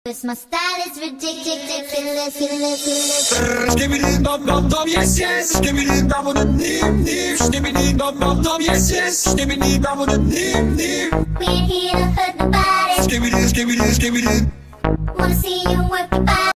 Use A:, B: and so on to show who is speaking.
A: My style is ridiculous.
B: Skibbidi dum dum dum, yes yes. Skibbidi dum dum dim dim. Skibbidi dum dum dum, yes yes. Skibbidi dum dum dim dim.
A: We ain't here to hurt nobody.
B: Skibbidi skibbidi skibbidi.
A: Wanna see you work your body.